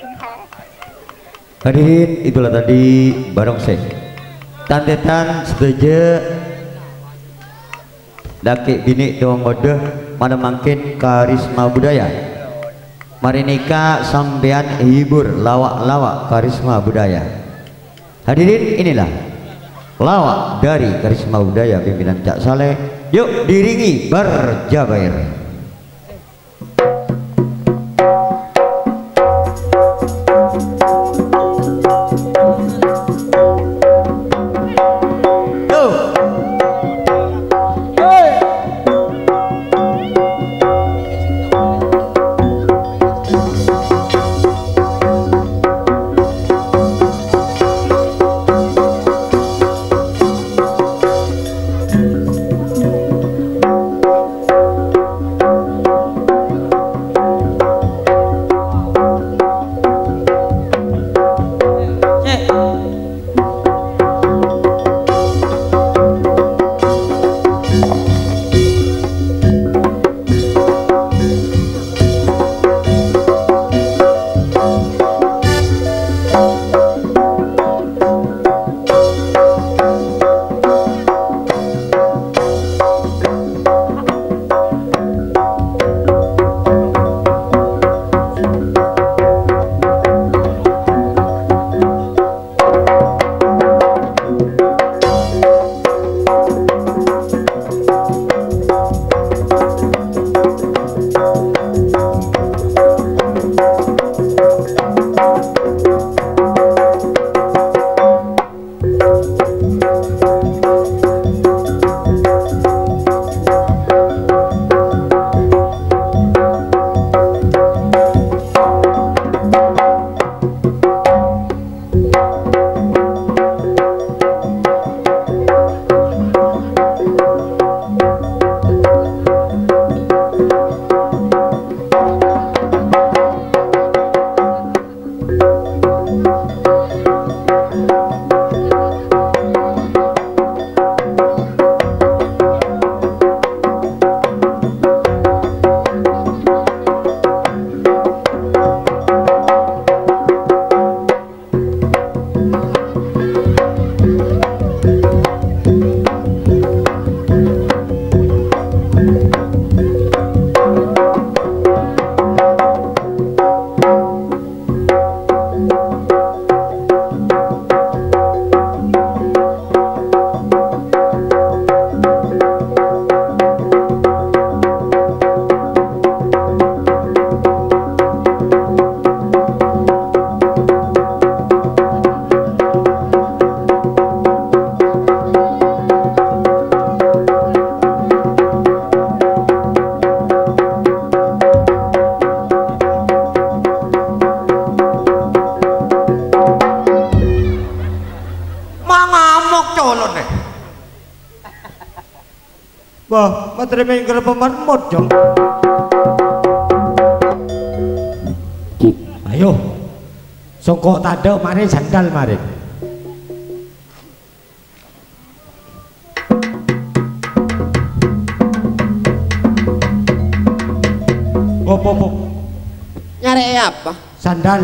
Hadirin, itulah tadi barongsai tantetan setuju laki bini doang ngode mana mangkin karisma budaya mari nikah sampean hibur lawak-lawak karisma budaya. Hadirin, inilah lawak dari karisma budaya pimpinan Cak Saleh. Yuk diringi berjabair. Wah, materi ke pemot jong. Ayo, songkok tado mari sandal mari. Apa? Nyari apa? Sandal.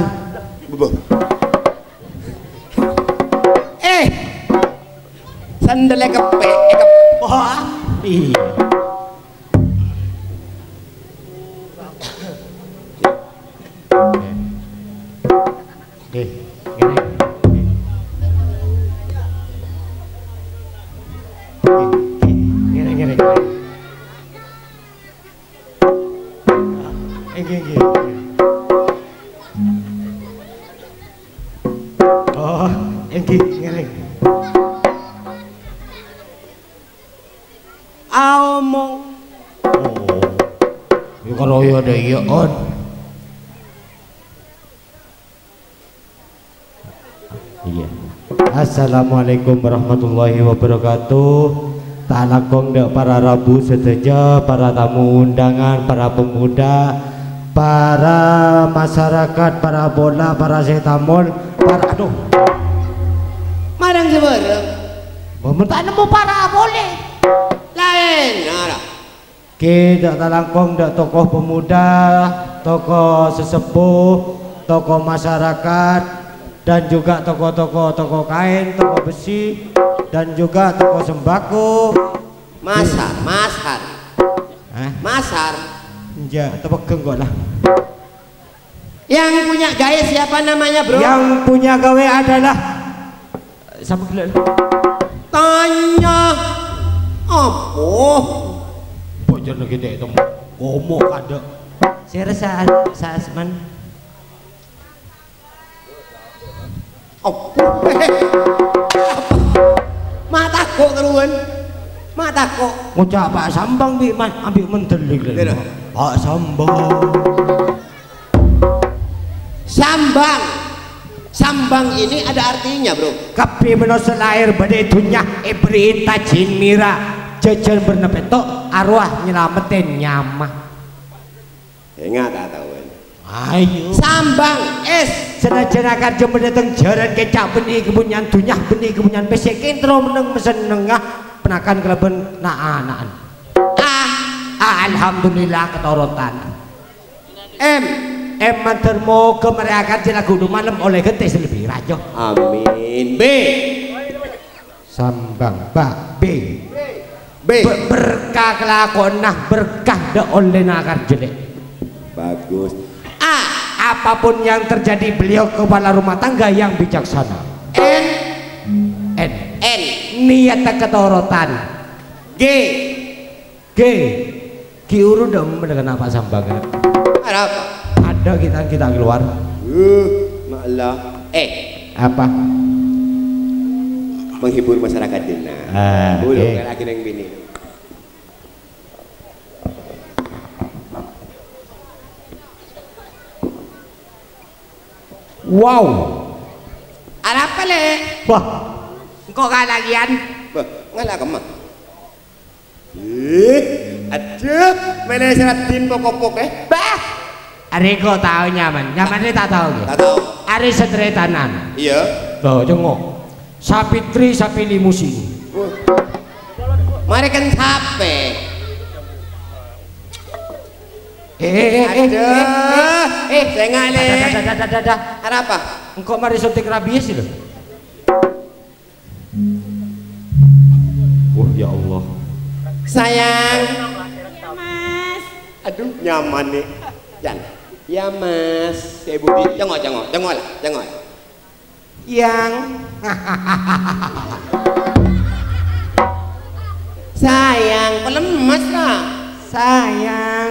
Sandalnya kepe. Wah, iya. Oh, ngering. Omong. Ya kalau ya ada iya on. Iya. Assalamualaikum warahmatullahi wabarakatuh. Talakong dek para rabu seteja, para tamu undangan, para pemuda, para masyarakat, para bola, para setamol, para aduh. Marang sebarang. Meminta nemu para boleh. Lain, nara. Kita talangkong dak tokoh pemuda, tokoh sesepuh, toko masyarakat, dan juga toko kain, toko besi, dan juga toko sembako. Masar. Hah? Masar. Ya, tepegeng kok lah. Yang punya gaya siapa namanya, bro? Yang punya gawe adalah sama gelek. Tanya. Apa? Bocor gede itu ngomong ada. Saya rasa Asman. Apa? Mata kok teruan. Mata kok. Ngucap Pak Sambang bi ambil mendelik lho. Pak Sambang. Sambang ini ada artinya, bro. Kapi menos lahir badai dunya ibri tajin mira jajan bernepetok arwah nyelamatin nyamah. Enggak tak tahu. Ayo. Sambang es. Senajan akar jember dateng jaran kecap benih kebunyan dunya benih kebunyan pesek kentro meneng mesenengah penakan keleben naan. Alhamdulillah ketorotan. M mantermo kemeriakan cina kudu malam oleh getes lebih rajo. Amin. B. Sambang B. Berkah kelakon nah berkah de oleh nakar jelek. Bagus. A. Apapun yang terjadi beliau kepala rumah tangga yang bijaksana. N. Niat ketorotan. G. Kiuru dong mendengar apa Sambang. Ada apa? Ada kita keluar. Malah. Apa? Menghibur masyarakat dina. Bulu lagi neng bini. Wow. Ada apa le? Wah. Kok kalagian? Ngalah kemah. Aduh, mana seratin pokok Bah. Ari kok tahu nyaman ini tak tahu gitu. Tak tahu. Ari sedretanan. Iya. Tuh jengok. Sapitri sapi limusin. Mari kan sape. Saya ngale. Ada apa? Engkau mari suntik rabies loh. Ya Allah. Sayang. Ya, Mas. Aduh, nyaman nih. Jan. Ya, Mas. Saya Budi. Jengok lah. Yang sayang, pelemas lah. sayang.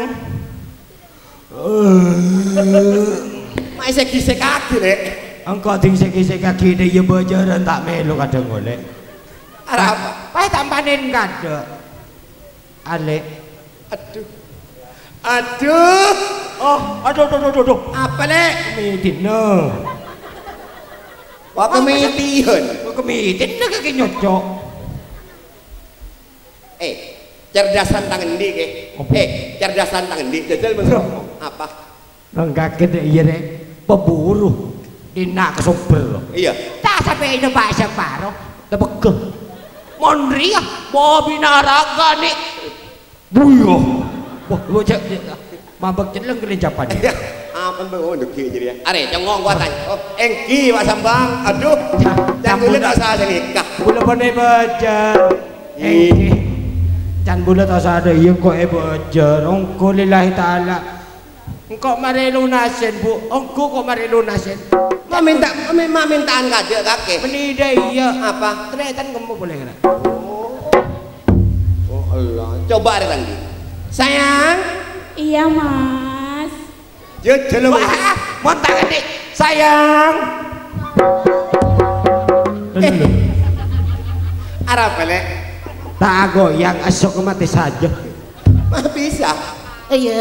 Mak isek-isek kaki rek. Engkau diisek-isek kaki deh ya bajaran tak melu kadang golek. Ada apa? Pai tampanin kada. Ale. Aduh. Oh, aduh. Apa lek? Kemitin no. Wah kemitian. Kemitin na kaki nyocok. Cerdasan tangan di ke. Cerdasan tangan di. Jajal menurutmu apa? Nggak deh iya deh. Pemburu. Dina kesumber. Iya. Tak sampai ini Pak Separo. Tepegeh. Monria. Bawa binaraga nih. Buyo. Wah, bocah. Mabak jeleng kelincapan. Apa mbak ndeki jadi ya. Are cengong gua tanya. Oh, engki Pak Sambang. Aduh. Jangan boleh tak usah nikah. Bula pandai baca. Engki. Jangan boleh tak usah ada iya kok baca. Engko lillahi taala. Engko mari lunasin Bu. Engko kok mari lunasin. Mak mintaan kadek kakek. Penida iya. Apa? Tretan kamu boleh kan? Oh Allah. Coba ada tanggi. Sayang. Iya, Mas. Jelem. Wah, montak adik. Sayang. Arab pelek. Tak goyang asok mati saja. Mah bisa. Iya.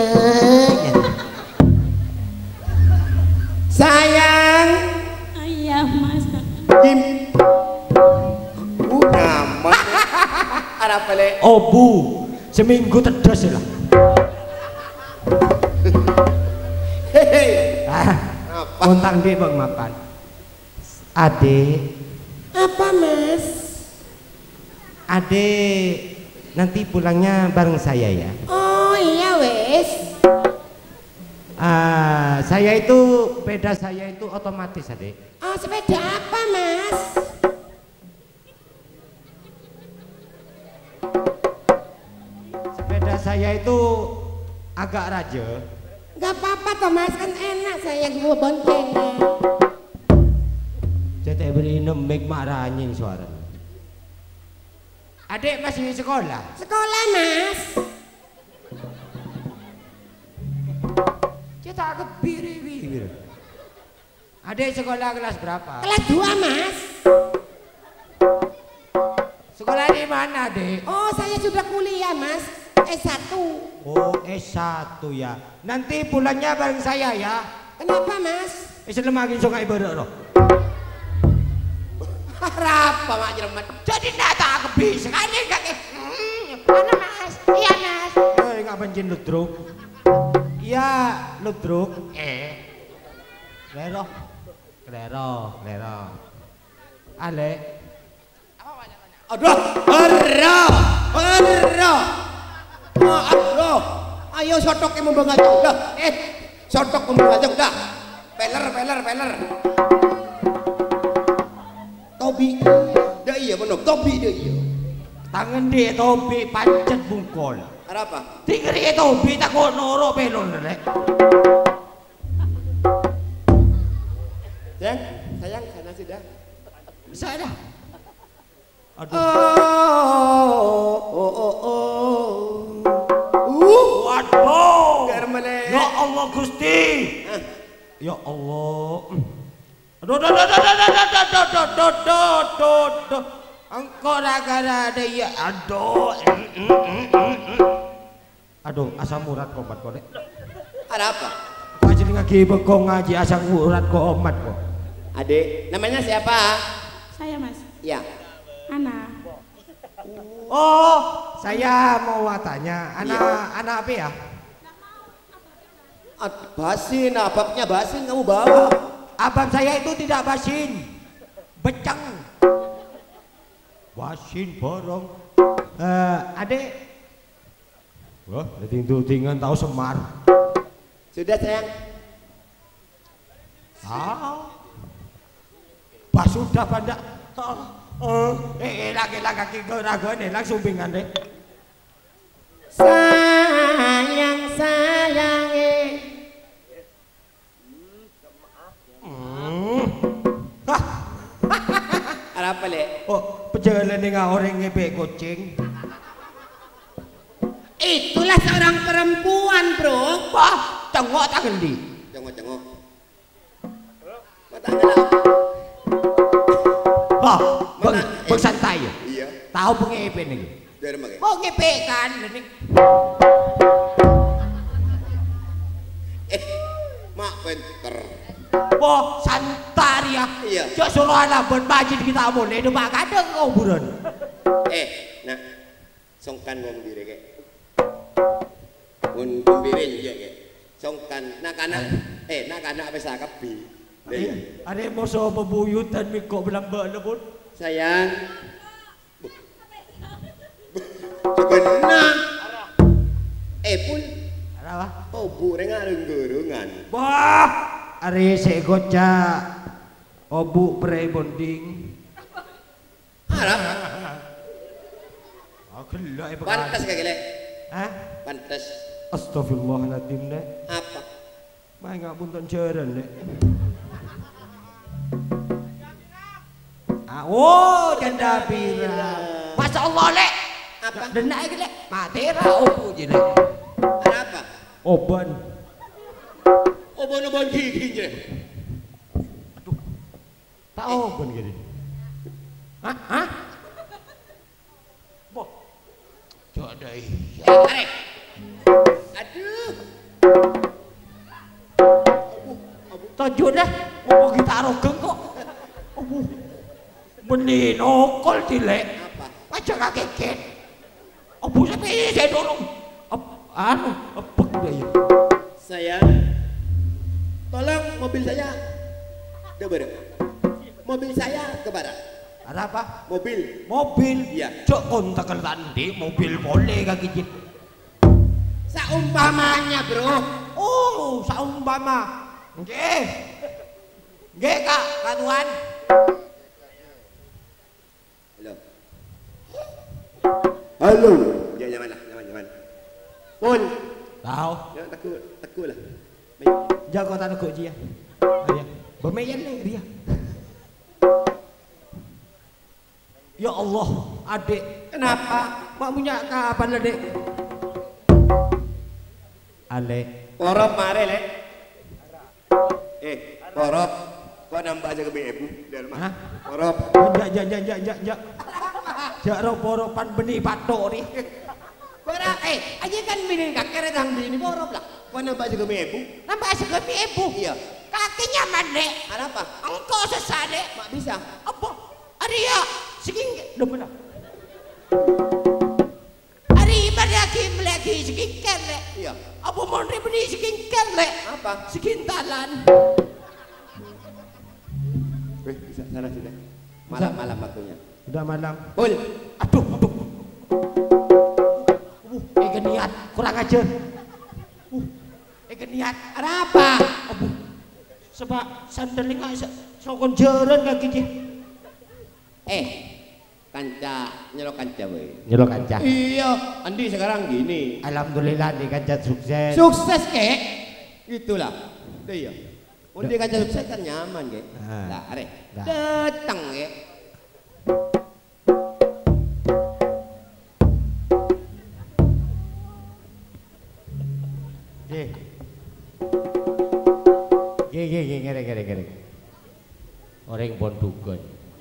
Sayang. Iya, Mas. Kim. Nyaman. Arab pelek. Obu. Seminggu terdas lah. Apa? Montang dia bang mapan. Ade. Apa Mas? Ade nanti pulangnya bareng saya ya. Oh iya wes. Saya itu sepeda saya itu otomatis, Adik. Oh, sepeda apa, Mas? Sepeda saya itu agak raja. Gak apa-apa toh, Mas, kan enak saya gua boncengan. Jadi beri nemik marah anjing suara. Adik masih sekolah? Sekolah, Mas. Kita kebiri-biri. Adik sekolah kelas berapa? Kelas 2, Mas. Sekolah di mana, Dek? Oh, saya sudah kuliah, Mas. S1. Oh, S1 ya. Nanti bulannya bareng saya ya. Kenapa, Mas? Selemakin sungai berok. Apa mak jeremat? Jadi nata kebi sekali gak Mana, Mas? Iya, Mas. nggak bencin ludruk. Iya, ludruk. Lero. Ale. Aduh, aduh. Ayo sotoknya membengajong dah. Sotok membengajong dah. Peler. Tobi. Dah iya benar, tobi dia iya. Tangan dia tobi pancet bungkol. Ada apa? Tinggi tobi tak kok noro pelon rek. Sayang sana sudah. Saya dah. Aduh. Waduh. Germele. Ya Allah Gusti. Ya Allah. Aduh. Engkau gara-gara ada ya. Aduh, asam urat komat kok, Dek. Ada apa? Ngaji ngaji bekong ngaji asam urat komat kok. Adik, namanya siapa? Saya Mas. Ya. Ana. Oh, saya mau tanya, anak apa ya? Basin, ababnya basin kamu bawa. Abang saya itu tidak basin, becang. Basin borong. Adik. Wah, tinggal tahu Semar. Sudah sayang. Pas sudah pada. Lagi ragu-ragu langsung bingan deh. Sayang. Ada apa le? Oh, pejalan dengan orang ngepek kucing. Itulah seorang perempuan, Bro. Wah, cengok tak gendi. Cengok. Matanya lah. Wah, bersantai ya. Iya. Tahu pengepek nih. Dari mana? Oh ngepek kan ini. Mak pinter. Wah, santar ya. Iya. Cok suruh anak berbajin kita boleh itu mak kadang ngobrol. Nak, songkan mau berdiri kek. Pun pembirin juga kek. Songkan, nak anak bisa kapi. Ada mau so pembuyutan mikok belang-belang pun. Sayang. Segenah. Pun. Apa? Oh, bureng arung-gurungan. Wah, are segoca obu pre bonding. Harap. Aku lah Pantas kagak le? Hah? Pantas. Astagfirullahaladzim dek. Apa? Mai nggak pun tonceran dek. Oh, janda pira. Masya Allah lek. Apa? Denak iki lek. Matera opo je lek. Ada apa? Oban. Oban gigi je. Aduh. Tak oban gini. Hah? Boh. Jodai. Tarik. Aduh. Tajuk dah. Mau kita rogeng kok. Benih nokol dilek. Apa? Macam kakek. Abu sampai saya dorong. Apek dia. Sayang, tolong mobil saya ke barat. Mobil saya ke barat. Ada apa? Mobil. Iya. Cok kontak tadi mobil boleh kaki jit. Seumpamanya, Bro. Oh, saumpama. Nggih. Nggih, Kak, Tuan. Halo. Halo. Jangan lah. Pun. Tahu. Ya takut lah. Jago tanah kok dia. Ya. Bermain nih dia. Ya Allah, adik. Kenapa? Mak punya kapan lah, Dek? Ale. Porop mare le. Porop. Kau nambah aja ke ibu di rumah. Porop. Jak. Jak poropan benih patok ni. Berat, aja kan bini kakek redang bini borok lah. Kau nambah aja ke ibu. Nampak sekali ibu. Iya. Kakinya mandek. Ada apa? Engkau sesade. Mak bisa. Apa? Arya, segini. Udah benar. Hari lagi segingkan le. Iya. Apa mau beli segingkan le? Apa? Segintalan. Bisa sana sudah. Malam waktunya. Udah malam. Pul. Aduh. Geniat, kurang ajar. Geniat. Ada apa? Sebab sandaling aja sokon jaran kaki dia. Kanca nyelok kanca boy. Nyelok kanca. Iya, Andi sekarang gini. Alhamdulillah di kanca sukses. Sukses kek. Itulah. Iya. Undi kanca sukses kan nyaman kek. Lah, are. Datang kek. Gere. Orang bondugan.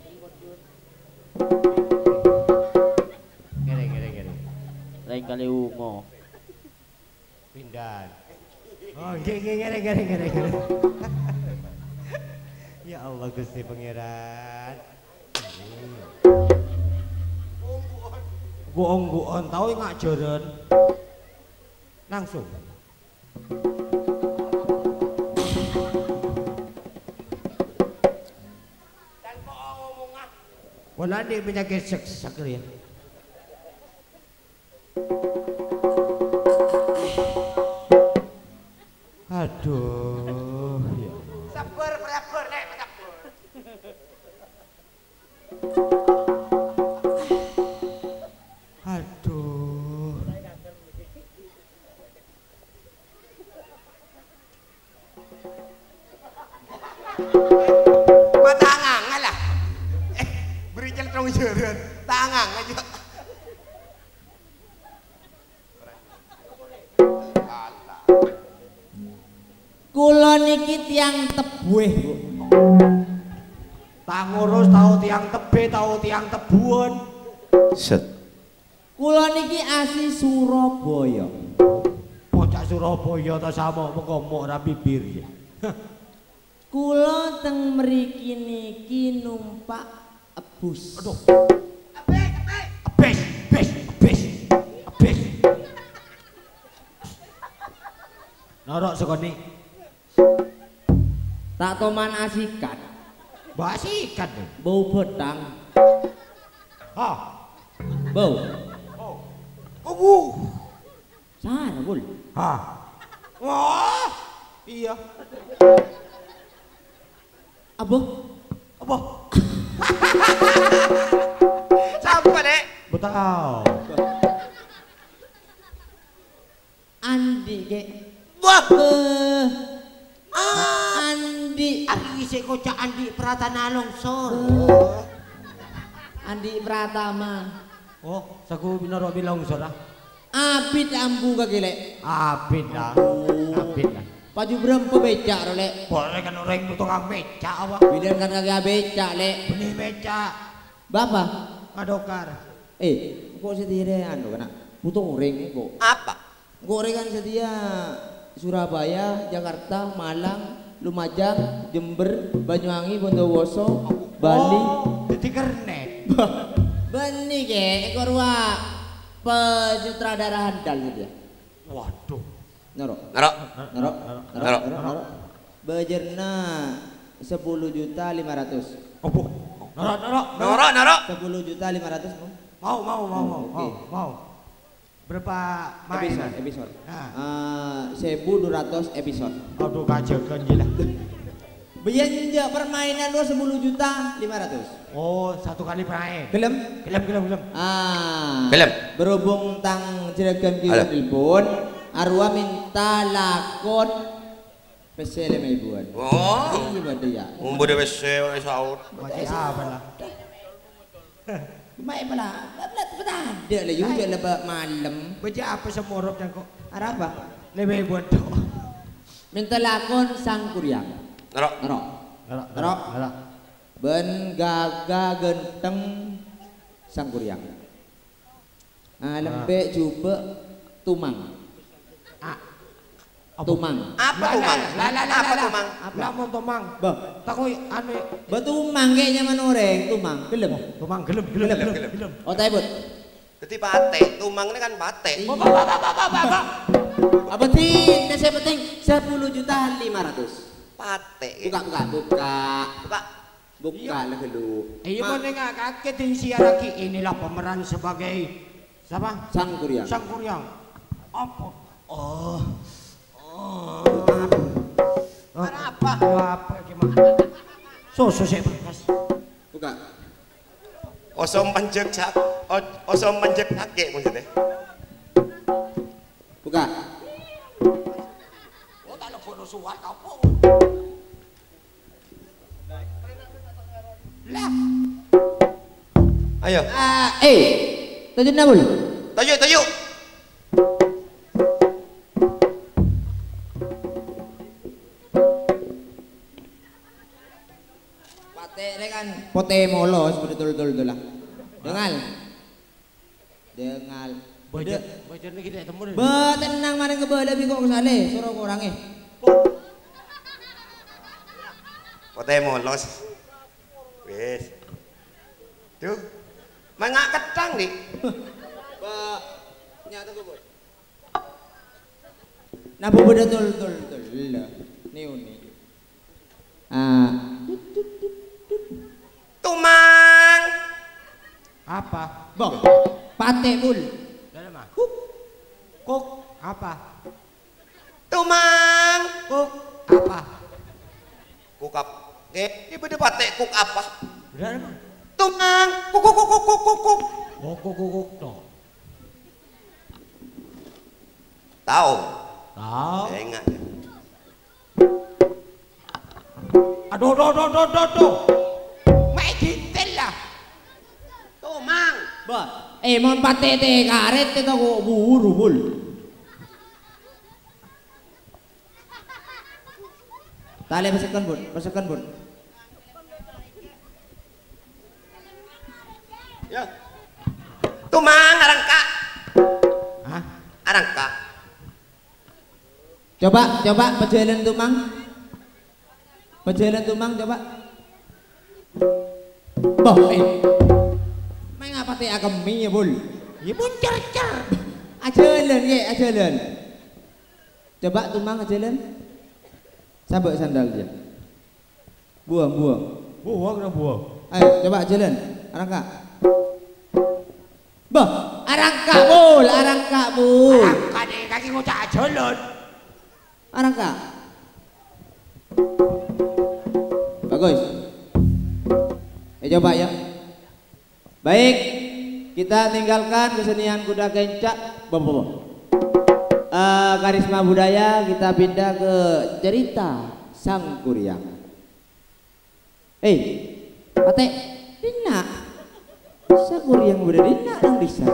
Gere. Lain kali ungo. Pindah. Oh, gere. Ya Allah Gusti Pangeran. Guong tahu nggak jaran? Langsung. Wala di penyakit sek ya. Aduh, ya. Sabar, nek, sabar. Aduh. Tangan lah. Beri celtrong jaran. Tangan aja. Kula niki tiang tebuh, Bu. Tak ngurus tahu tiang tebe, tahu tiang tebuan. Set. Kula niki asli Surabaya. Bocah Surabaya ta sama mengomong ra bibir ya. Kula teng mriki niki numpak bus. Aduh. Abis. Norok sekoni. Tak toman asikat. Basikan nih. Bau bedang. Bau. Sana, Bul. Wah. Iya. Apa? Siapa dek? Betul. Andi kek. Wah. Andi. Ari se kocak Andi Pratana longsor. Andi Pratama. Oh, saku binaro bilongsor ah. Abid ambu kagile. Abid lah. Paju berempu becak role. Boleh kan orang itu tukang becak apa? Bilang kan kagak becak le. Benih becak. Bapak. Ngadokar. Kok setia anu kena butuh goreng kok. Apa? Gorengan setia Surabaya, Jakarta, Malang, Lumajang, Jember, Banyuwangi, Bondowoso, Bali. Jadi kernet. Bani ke korwa penyutradara handal gitu ya. Waduh. Naro. Bejerna 10.500.000. Opo. Noro. 10.500.000 mau. Mau. Oke. Mau. Berapa main? Episode. Nah. 1200 episode. Aduh kajekan gila. Biyen permainan lu 10.500.000. Oh, satu kali main. Gelem? Gelem. Gelem. Berhubung tang jeragan kita telepon, Arwah minta lakon pesel ribuan. Oh. Iya betul ya. Udah besar saud. Macam apa lah? Baik pula. Ada lah juga lebak malam. Baca apa semorok yang kok? Arah apa? Lebih buat tu. Minta lakon sang kuryang. Nerok. Nerok. Ben gaga genteng sang kuryang. Lembek juga tumang. Tumang. Apa tumang? Apa tumang? Lamun tumang. Bah. Takoi anu. Betumang kayaknya manoreng tumang. Gelem. Tumang gelem. Oh taibut. Jadi bate, tumang ini kan bate. Apa sih? Yang penting 10.500.000. Bate. Buka lah dulu. Iya mana nggak kaget di siara lagi. Inilah pemeran sebagai siapa? Sang kuryang. Sang kuryang. Apa? Apa? Apa gimana? Susu saya berkas. Buka. Osom panjek kakek maksudnya. Buka. Oh tak lepas suat kau pun. Lah. Ayo. Tajuk nabul. Tajuk. Pate kan pote molos betul lah. Dengal. Baca ni kita temu ni. Tenang mana kebal lebih kok kesale, suruh orangnya. Pote molos. Wes. Tuh. Mangak ketang nih. Nyata kebal. Nabu betul. Nih. Tumang. Apa? Bok. Pate bul. Dalam ah. Kuk. Apa? Tumang. Kuk. Apa? Kukap. Ibu dia bate kuk apa? Dalam ah. Tumang. Kuk. Oh kuk tu. Tahu. Tahu. Ingat. Aduh. Mai detail lah. Tumang. Bah. Mon pate karet kita kok buru bul. Tali pasakan bun. Ya. Tumang arangka. Hah? Arangka. Coba perjalanan tumang coba. Bah. Mai ngapa teh agemi ya bul? Ya pun cer. Ajalan. Coba tumang ajalan. Sabak sandal dia. Buang. Buang. Ayo coba ajalan. Arangka. Bah, arangka bul. Kade kaki ngocak jalan. Arangka. Bagus. Coba ya. Baik, kita tinggalkan kesenian kuda kencak. Karisma budaya, kita pindah ke cerita sang kuryang. Pate, dina. Sang kuryang udah dina dong bisa.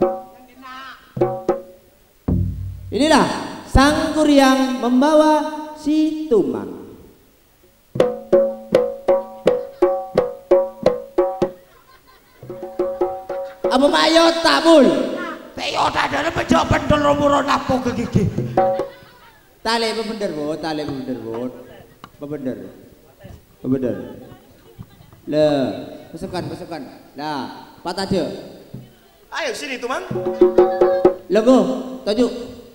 Inilah sang kuryang membawa si tumang. Apa mayota bul? Teyota dalam menjawab bendel romuron apa ke gigi. Tali bener bot. Bener. Le, pasukan. Lah, pat aja. Ayo sini Tumang. Logo, tajuk.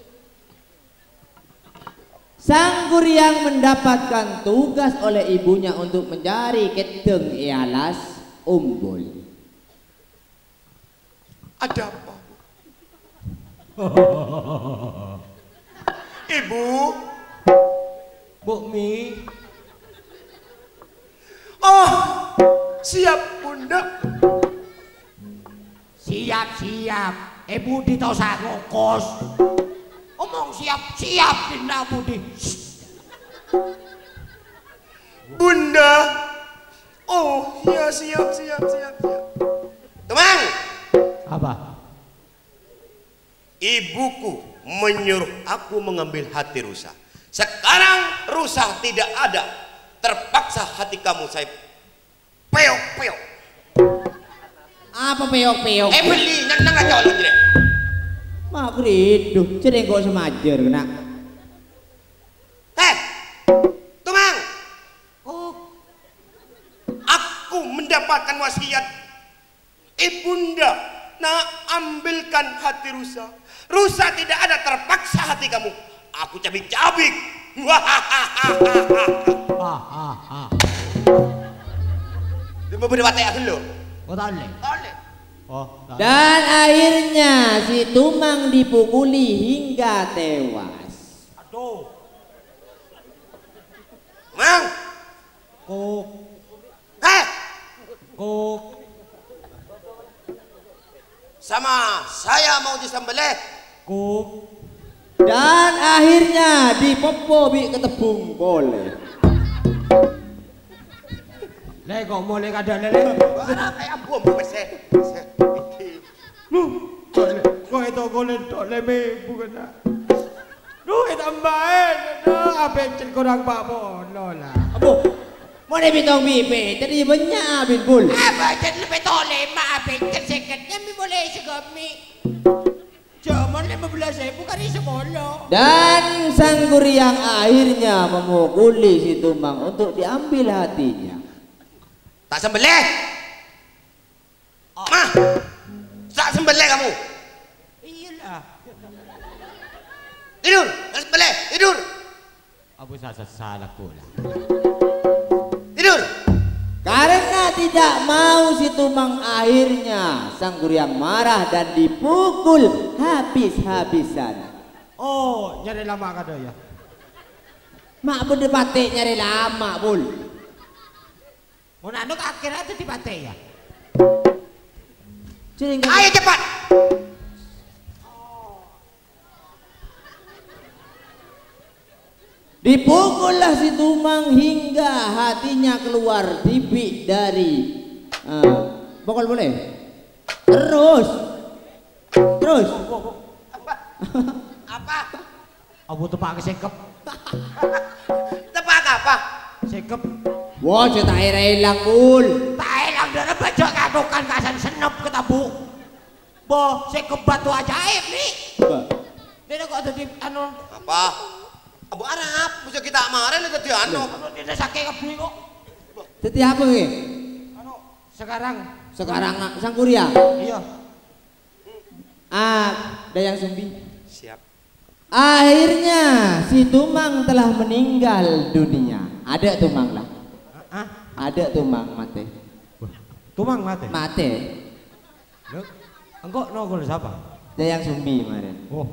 Sang kuryang mendapatkan tugas oleh ibunya untuk mencari keteng ialas umbul. Ada apa? Ibu. Bu Mi. Oh, siap Bunda. Siap. Budi tau sak ngokos. Omong siap dina Budi. Bunda. Oh, ya siap. Teman. Apa? Ibuku menyuruh aku mengambil hati Rusa. Sekarang Rusa tidak ada. Terpaksa hati kamu saya peok. Apa peok-peok? Beli nang aja lu dire. Mak kridu, jadi kok semajer kena. Tumang. Oh. Aku mendapatkan wasiat Ibunda, nak ambilkan hati Rusa. Rusa tidak ada, terpaksa hati kamu. Aku cabik-cabik. Dia mau berdebat ya dulu. Oh tale. Dan akhirnya si Tumang dipukuli hingga tewas. Aduh. Mang. Kok. Kok. Sama saya mau disembelih. Kok. Dan akhirnya dipopo bi ketebung boleh. Le kok mulai kada lele. Kayak bom besar. Kok itu golek tok leme bukan. Duit tambahin. Apa kurang pak bono lah. Abu, mau bitong bipe, tadi banyak bin bul. Apa jadi lebih tole maafin tersekatnya mi boleh segami. Jangan 15.000 kali semolo. Dan sang Kuryang akhirnya memukuli si Tumang untuk diambil hatinya. Tak sembelih. Mah. Tak sembelih kamu. Iyalah. Tidur, tak sembelih, tidur. Abu salah pula. Tidur. Karena tidak mau si Tumang akhirnya sang Kuryang marah dan dipukul habis-habisan. Oh, nyari lama kada ya. Mak berdebatik nyari lama bul. Mau nanduk akhirnya itu dipate ya. Ayo cepat. Dipukullah si Tumang hingga hatinya keluar tipi dari pukul boleh. Terus. Apa? Abu tepak sekep. Tepak apa? Sekep. Wah, cerita air hilang bul. Tak hilang dari baju kadukan kasan senep ketabu. Boh, sekep batu ajaib nih. Dia kok ada di anu. Apa? Abu Arab, bisa kita kemarin ada di anu. Tidak sakit kebeli kok. Jadi apa nih? Anu, sekarang Sang Kuryang. iya. Dayang Sumbi. Siap. Akhirnya si Tumang telah meninggal dunia. Ada Tumang lah. Ada Tumang mati. Tumang mati. Mati. Loh, engkau nongol siapa? Dayang Sumbi kemarin. Oh.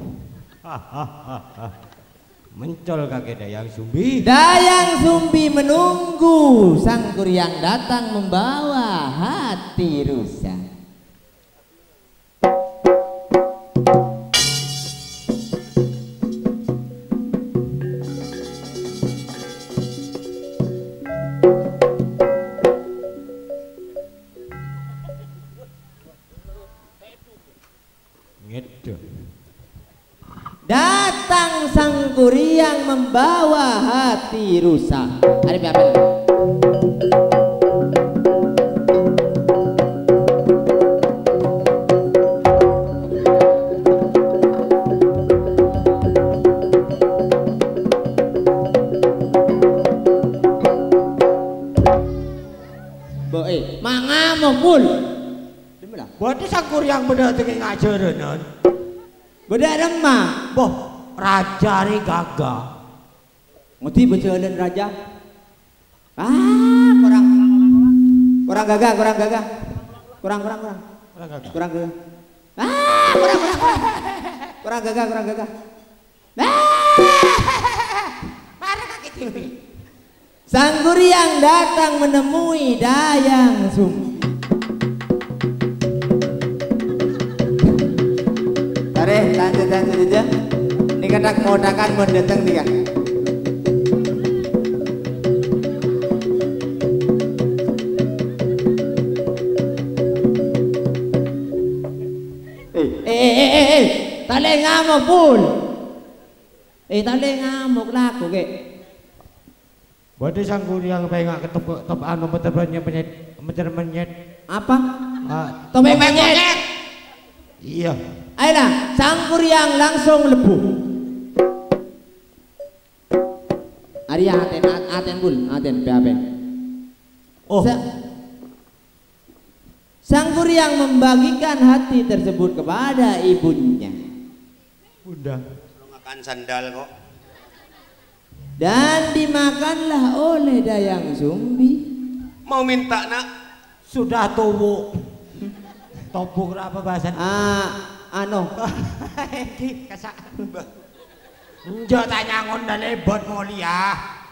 Mencol kakek Dayang Sumbi. Dayang Sumbi menunggu sang Kuryang datang membawa hati rusa. Datang sang Kuryang membawa hati rusa. Ada apa? Mangamuk bul. Berarti sang Kuryang bener tengah ngajaran. Beda remah. Boh, raja ni gagah. Ngerti berjalan raja? Kurang gagah. Kurang. kurang gagah. Marah kaki tinggi. Sang Guryang datang menemui Dayang Sumbi. Tarik, lanjut aja. Ini kadak modakan mendatang dia. Tali ngamuk pul. Tali ngamuk laku ke. Berarti Sang Guryang pengen ketep anu menyet. Apa? Topeng menyet. Iya. Ayolah, Sang Guryang langsung lebuh. Arya aten bul, aten beaben. Oh. Sang Guryang membagikan hati tersebut kepada ibunya. Bunda. Makan sandal kok. Dan dimakanlah oleh Dayang Sumbi. Mau minta nak? Sudah tubuh. Topuk apa bahasa? Ano. Ki kasak. Njo tanya ngon lebat mulia.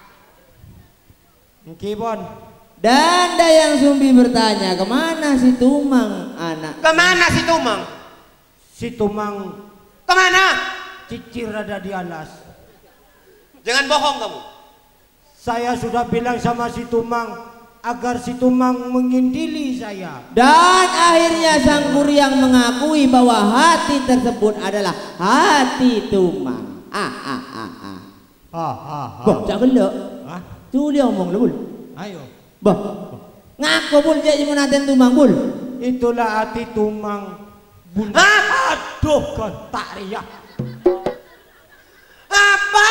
Ki bon. Dan Dayang Sumbi bertanya, kemana si Tumang anak? Kemana si Tumang? Si Tumang Kemana? cicir ada di alas. Jangan bohong kamu. Saya sudah bilang sama si Tumang agar si Tumang mengintili saya. Dan akhirnya Sang Guryang mengakui bahwa hati tersebut adalah hati Tumang. Bah, jangan gelak. Tuli omong lu bul. Ayo. Bah, ngaku bul jadi menaten Tumang bul. Itulah hati Tumang. Bunda. Aduh, kontak riak. Apa?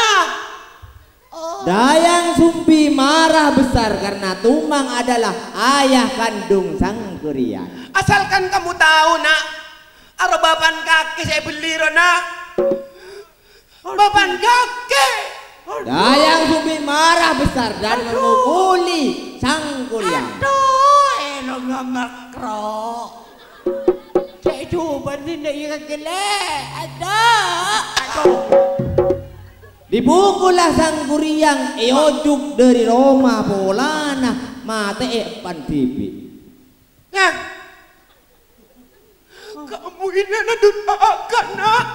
Dayang Sumbi marah besar karena Tumang adalah ayah kandung Sang Guryang. Asalkan kamu tahu nak, bapan kaki saya beli nak. Bapan kaki. Dayang Sumbi marah besar dan memukuli Sang Guryang. Aduh, elo ngamakro. Saya coba tidak ingat gelek. Aduh. Dipukullah Sang Guryang eojuk dari Roma polana mate pan tipi. Nah, kamu ini anak durhaka nak.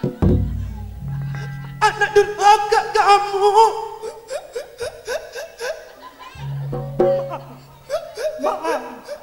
Anak durhaka kamu. Maaf.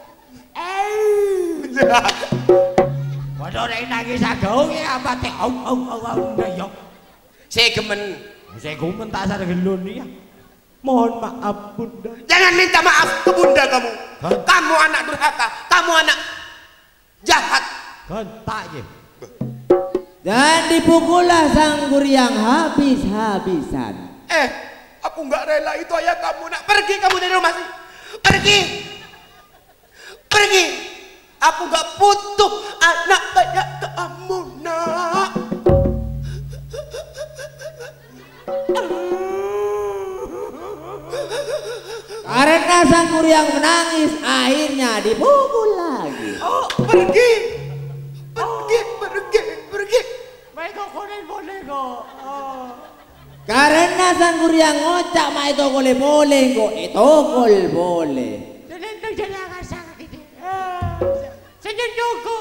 Waduh, ini nangis agak ya apa teh? Ndayok. Saya gemen. Saya gemen tak sadar gelun ya. Mohon maaf Bunda. Jangan minta maaf ke bunda kamu. Kamu anak durhaka. Kamu anak jahat. Kontak je. Dan dipukullah Sang Guryang habis-habisan. Aku nggak rela itu ayah kamu nak. Pergi kamu dari rumah sini. Pergi. Pergi. Aku nggak butuh anak kayak kamu nak. Karena Sang Guryang menangis, akhirnya dipukul lagi. Oh, pergi. Pergi. Baik kok boleh kok. Karena Sang Guryang ngocak ma itu boleh kok itu boleh. Jangan sakit gitu. Saya juga.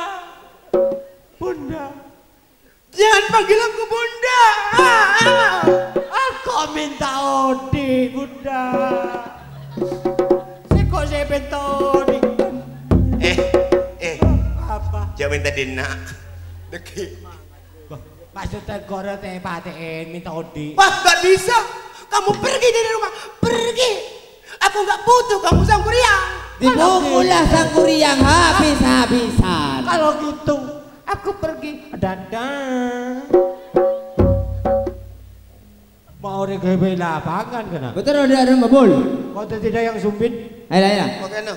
Bunda. Jangan panggil aku bunda. Aku minta Odi, Bunda. Saya minta Odi. Apa? Jangan minta Dina. Deki. Maksudnya korek teh paten minta Odi. Wah, nggak bisa. Kamu pergi dari rumah. Pergi. Aku nggak butuh kamu Sang Guryang. Dipukullah Sang Guryang habis-habisan. Kalau gitu, aku pergi. Dadah. Mau regewe lapangan kena. Betul ada membul. Kau tidak yang sumpit. Ayo. Oke no.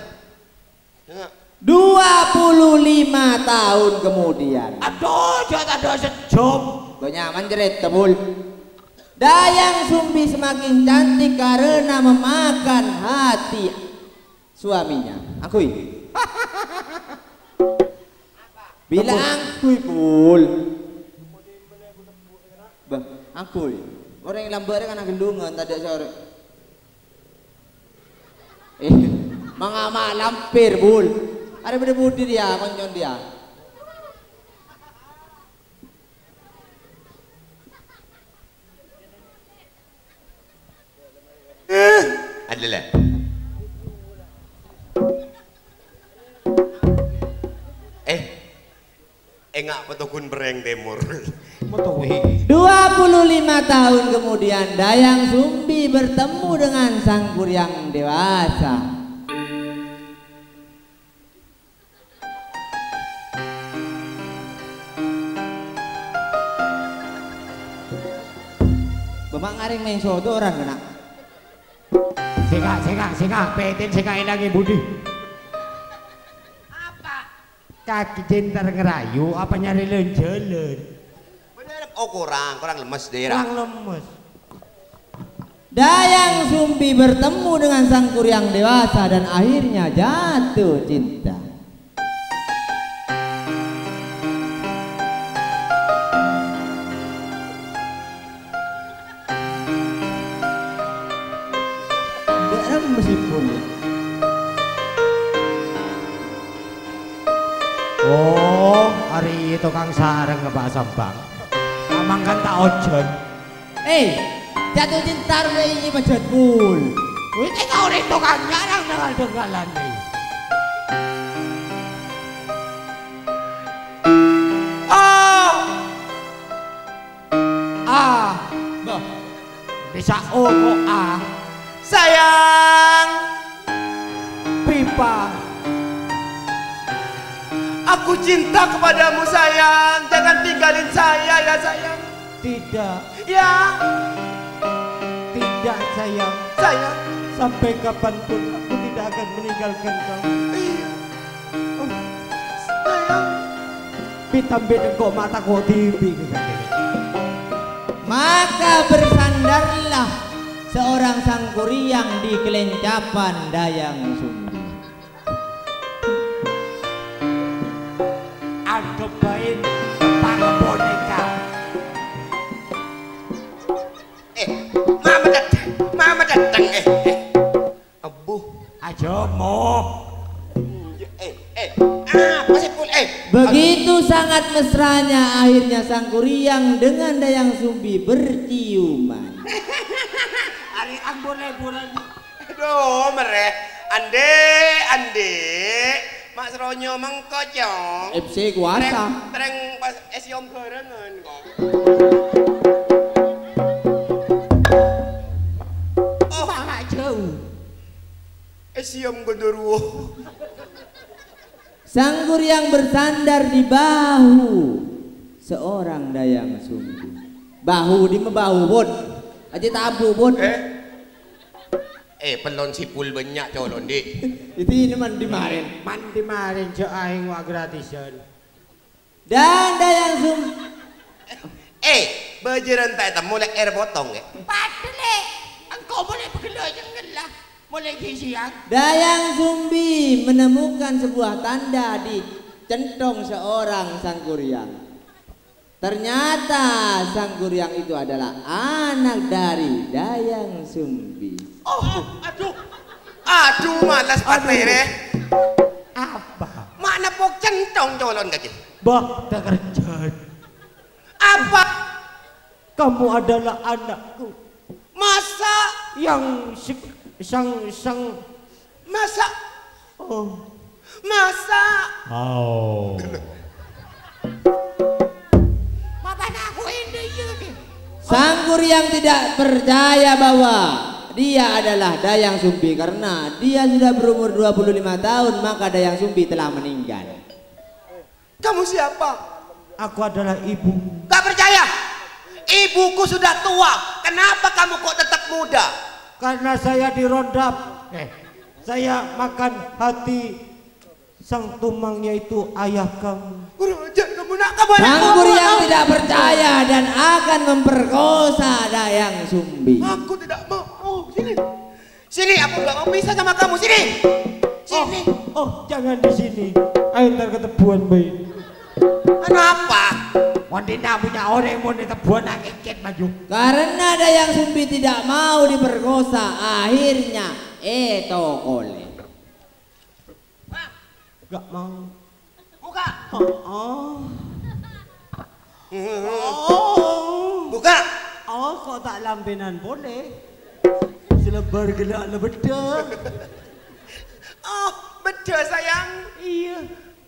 25 tahun kemudian. Aduh, jangan ada sejam. Kau nyaman jerit tebul. Dayang Sumbi semakin cantik karena memakan hati suaminya. Akui. Bilang akui pul. Aku orang yang lambat kan gendungan tadi sore. Mangama lampir bul. Ada beda budi dia, konyon dia. Adalah. Engak petukun bereng timur. 25 tahun kemudian Dayang Sumbi bertemu dengan sang kuryang dewasa. Bapak ngaring main soto orang kena. Seka, petin sekain lagi budi. Kaki cinta ngerayu apa nyari jalan? Bener, oh kurang lemes daerah. Kurang lemes. Dayang Sumbi bertemu dengan sang kuryang dewasa dan akhirnya jatuh cinta. Dia meskipun ya. Oh, hari itu Kang Sareng ngebahas Sambang. Amang kan tak ojon. Jatuh cinta ini macet bul. Wih, kau itu kan jarang dengar-dengaran nih. Bisa kok Sayang, pipa. aku cinta kepadamu sayang. Jangan tinggalin saya ya sayang. Tidak, Ya, tidak sayang. sayang. Sampai kapanpun aku tidak akan meninggalkan kamu. Iya. Sayang. Pitambit kok mata kok TV. Maka bersandarlah seorang sang kuryang di kelencapan Dayang Sumbi. Adepain para boneka. Mama datang. Abu. Ajo mo. Masih full. Begitu sangat mesranya akhirnya sang kuryang dengan Dayang Sumbi berciuman. Hari ang boleh-boleh. Aduh, mereh. Ande. Mak Seronyo mengkocong. FC kuasa. Tereng pas esiom barengan kok. Oh, mak jauh. Esiom gondoruo. Sang kuryang bersandar di bahu seorang Dayang Sumbi. Bahu di bahu bot. Aja tabu bot. Pelon sipul banyak colon dik. Itu ini mandi marin. Mandi marin jo aing wa gratisan. Dan Dayang Sumbi. Bajaran tak temu lek air potong ya. Padle. Engkau boleh bergelar jangan lah. Boleh siang. Dayang Sumbi menemukan sebuah tanda di centong seorang sang kuryang. Ternyata sang kuryang itu adalah anak dari Dayang Sumbi. Aduh malas patah. Apa? Mak nepok centong colon kaki. Bah, tak kerja. Apa? Kamu adalah anakku Masa? yang sang Masa? oh Masa? oh Sang kuryang tidak percaya bahwa dia adalah Dayang Sumbi karena dia sudah berumur 25 tahun maka Dayang Sumbi telah meninggal. Kamu siapa? aku adalah ibu. Gak percaya? Ibuku sudah tua. Kenapa kamu kok tetap muda? Karena saya dirondap. Saya makan hati sang tumang yaitu ayah kamu. Sang kuryang tidak percaya dan akan memperkosa Dayang Sumbi. Aku tidak mau. Sini. Sini, aku gak mau pisah sama kamu. Sini. Sini. Oh, jangan di sini. Ayo ntar ketepuan bayi. Kenapa? Wan Dina punya orang mau ditebuan nak keket maju. Karena Dayang Sumbi tidak mau diperkosa, akhirnya tokole. Gak mau. Buka. Oh. Buka. Oh, kok tak lambenan boleh? Selebar gelak lebeda. Oh, beda sayang. Iya.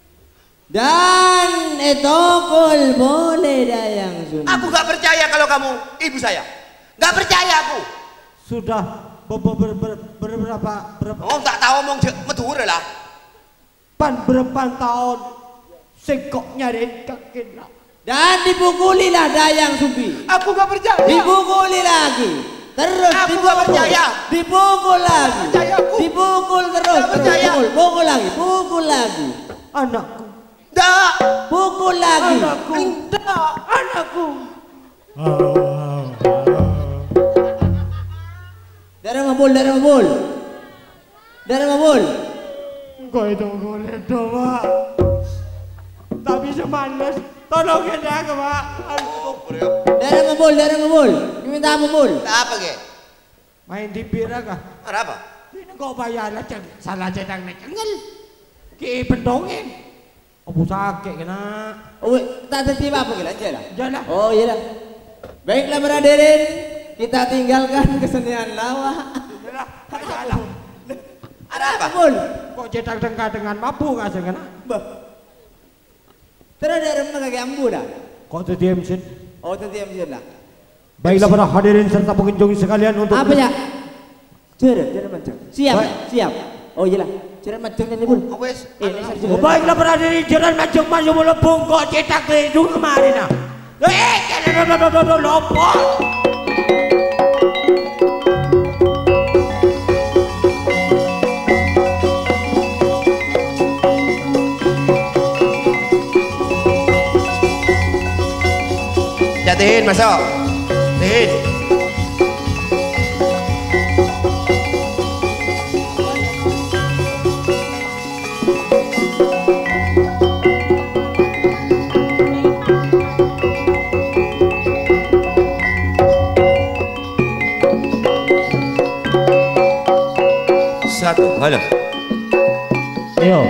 Dan tokol boleh Dayang Sumbi. Aku gak percaya kalau kamu ibu saya. Gak percaya aku. Sudah berapa Oh, tak tahu omong medur lah. berapa tahun singkok nyari kakek nak. Dan dipukulilah Dayang Sumbi. Aku gak percaya. Dipukuli lagi. Terus Aku dipukul. gak percaya. Dipukul lagi. Percaya aku. Dipukul terus. Gak percaya. Pukul lagi. Pukul lagi. Anakku. Dah. Pukul lagi. Anakku. Dah. Anakku. Darah mabul, darah mabul. Darah mabul. Kau itu boleh doa. Tak bisa malas. Tolongin aku, Pak. Darah mabul, darah mabul. Minta mabul. Apa ke? Main di pira kah? Ada apa? Ini kau bayar lah, salah cedang na cengel. Ki pendongeng. Aku sakit kena. Oh, tak tertiba apa gila aja lah. Jalan. Oh iya lah. Baiklah berhadirin, kita tinggalkan kesenian lawak. Jalan. Ada apa? Mabul. Kok cedang tengah dengan mabuk aja kena? Bah. Terus ada rumah kaki ambu dah. Kok tu diam sih? Oh, tertiam je lah. Baiklah para hadirin serta pengunjung sekalian untuk Apa ya? Cerah macam. Siap, Baik. siap. Oh iya lah. Cerah macam ni pun. Oh, wes. Oh, baiklah para hadirin jalan macam maju melempung kok cetak tu kemarin ah. Jangan lompat. Jadiin masuk. Jadiin. Satu, halo. Ayo.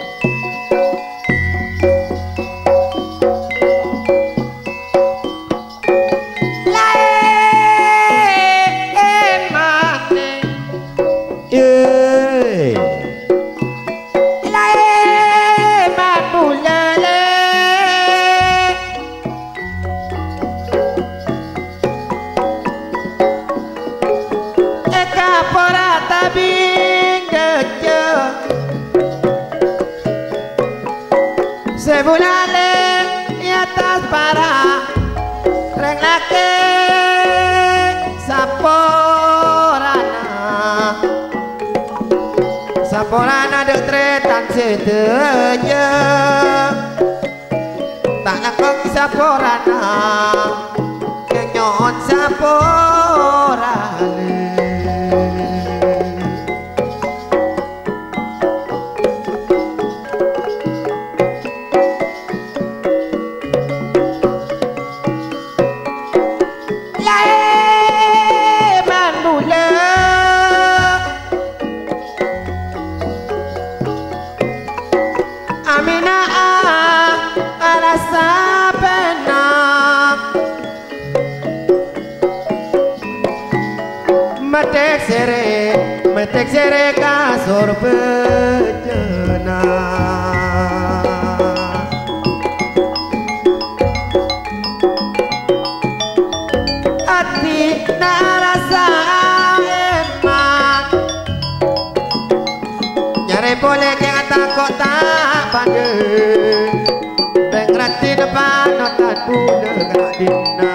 Sebulale y atas para reglake saporana được tretan seteja tak nakong saporana kenyon saporale. Metek sere kasur pejena hati narasa emak nyari boleh yang takut tak pada pengrati depan notan budak gerak dina.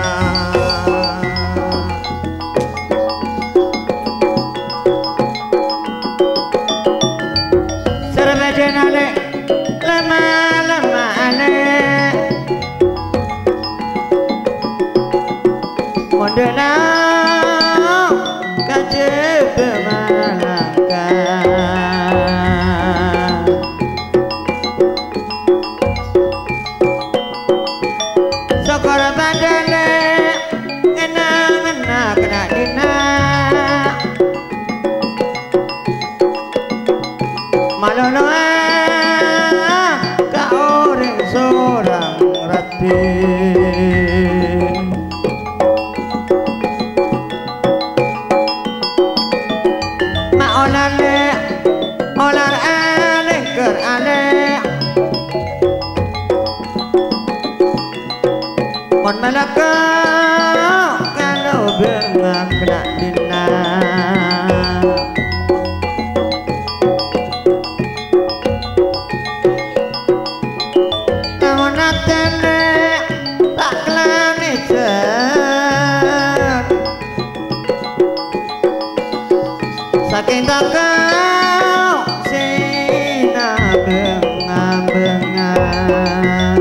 Denau kaje bemalangka saka Maloloe ka orang seorang rati ma olale olar ale ker ale mon malaka kalau bengak kena dina saking takau sina bengang-bengang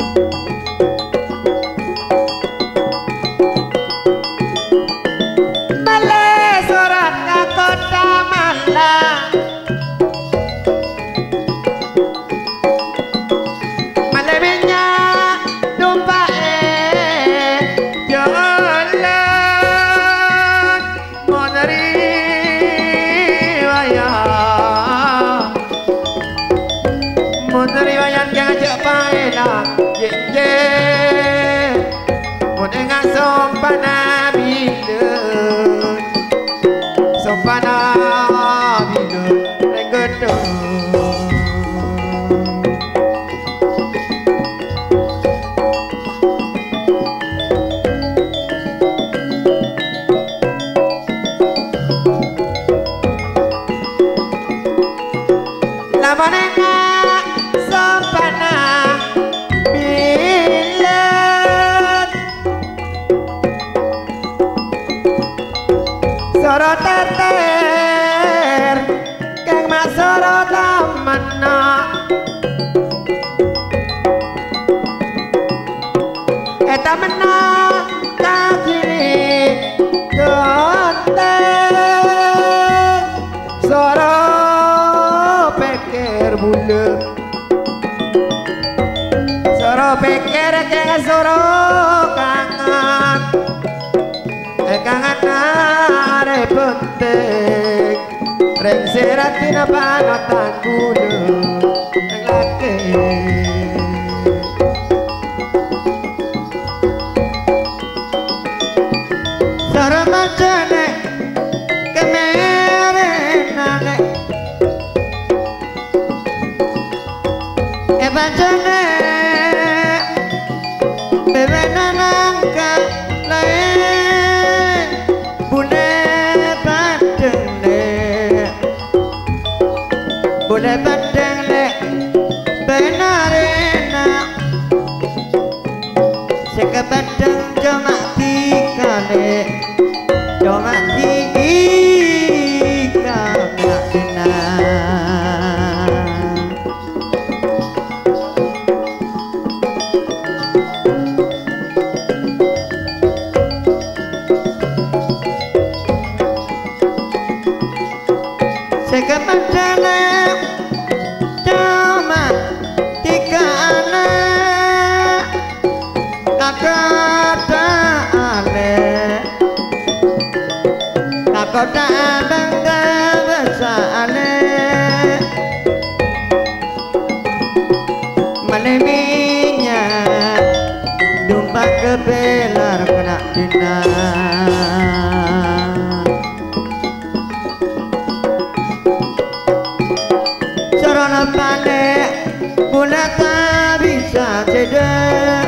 male surat ka kota Malang male minyak tumpae jalan moneri riwayat ngajak paelah ye mun enggak sompana bileun regedung lamun enggak sompana bileun sorot teter kang mak sorot amana eta mena kagiri konten sorot peker buleun soro pikir ke soro kangen kangen are penting reng serat dina panotan kudu reng laki soro macane kemerenane bacane bebenanangka lain bule padeng le benarena sekebadeng jomak tikale jomak tika dina sekebadeng jomak tika anak kakota bangga besale maleminya dumpa kebelar kena dina sorona pane guna tak bisa cedek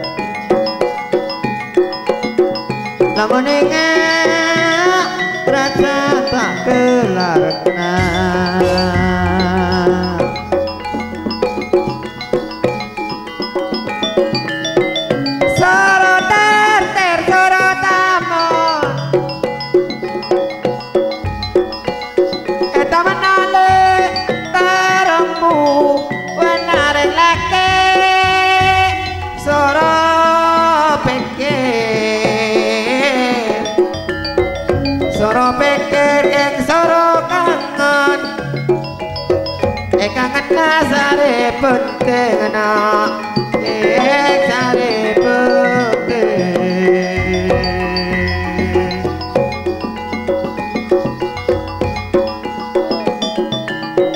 lamun ingat rasa tak kelar kena soroter ter sorotamo eta menale teremu wenare lake soro pikir yang soro kangen kangen nasare penting anak sare penting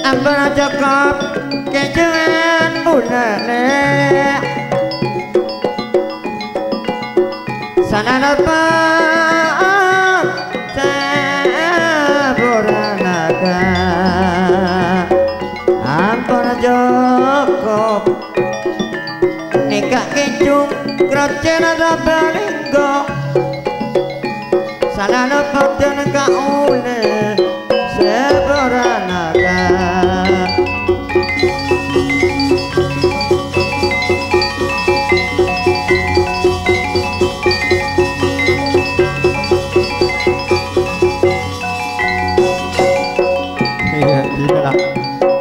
ampun cukup kejuan bunane sana napa saburanaga ampun cukup nikah kejung kerajaan Rabalingga sana napa dan kaune saburanaga iya,